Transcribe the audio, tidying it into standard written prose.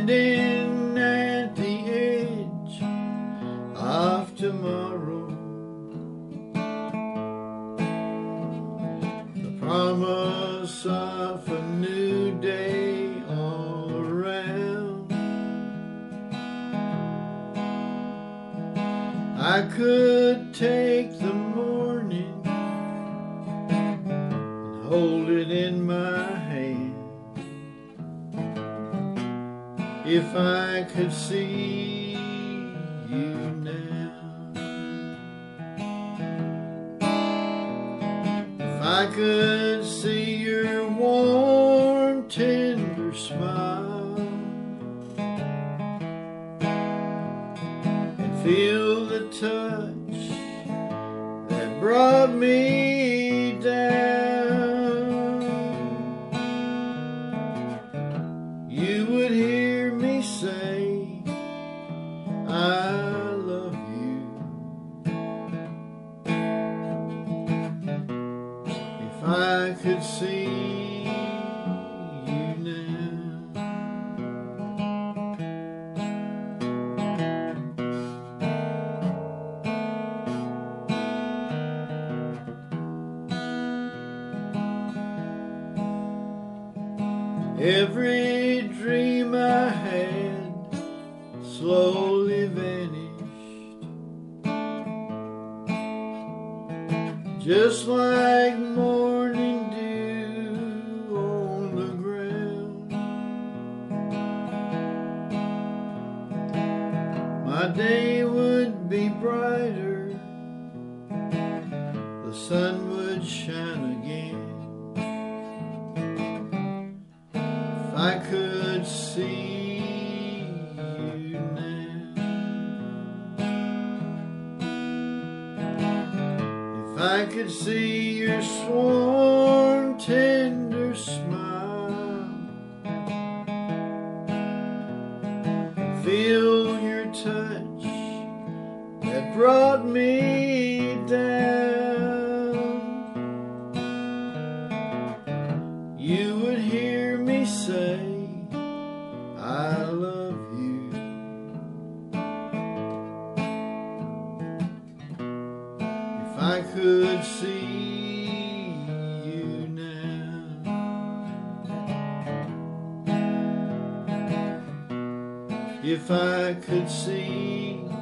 standing at the edge of tomorrow. The promise of a new day all around. I could take the morning and hold it in my hand. If I could see you now, if I could see your warm, tender smile, and feel the touch that brought me down, you would hear me say, I love you. If I could see you now. Every dream I had slowly vanished, just like morning dew on the ground. My day would be brighter, the sun would shine again. If I could see you now, if I could see your warm, tender smile, and feel your touch that brought me down, you would hear me say, I love you. If I could see you now, if I could see